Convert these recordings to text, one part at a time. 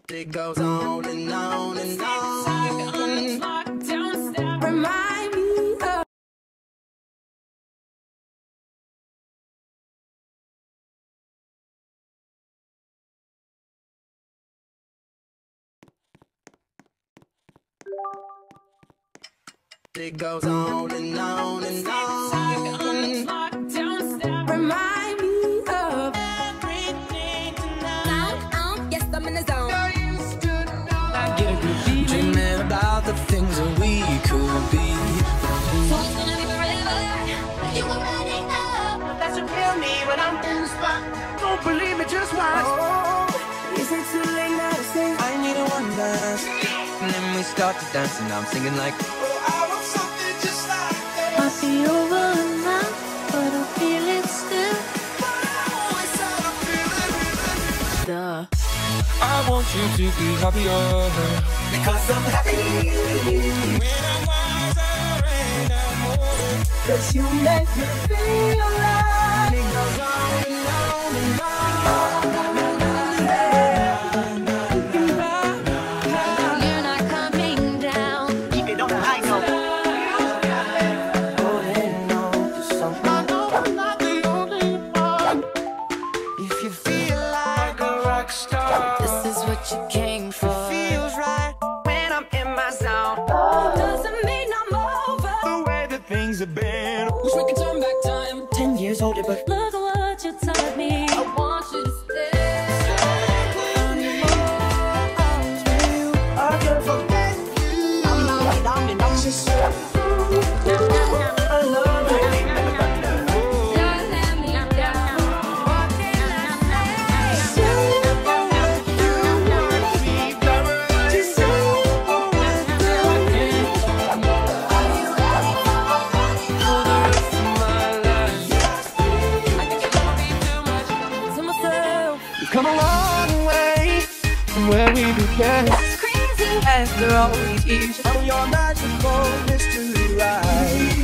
It goes on and on and on. Remind me of it goes on and on and on. Remind me of everything tonight. Yes, I'm in the zone. I get a good feeling. Dreaming about the things that we could be. So it's gonna be forever. You already know. That's what kill me when I'm in the spot. Don't believe me, just watch. Oh, is it too late now to say I need a one dance? And then we start to dance and I'm singing like, oh, I want something just like that. Might be over now, but I feel it still. Duh. I want you to be happier, Because I'm happy. when I'm wiser and I'm older. Cause you make me feel like it goes on and on and on. You're not coming down. Keep it on the high note. Holding on to something. I know I'm not the only one. If you feel like a rock star, This is what you came for. feels right when I'm in my zone. Doesn't mean I'm over. The way that things have been. Wish we could turn back time. 10 years older, but Look at what you taught me. I want you to stay. I can't forget you. I'm not down and I'm just so I love you. Don't let me down. What can I say? Just say what To myself, We've come a long way from where we began. it's crazy. After all these years, on your magical mystery ride.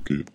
it.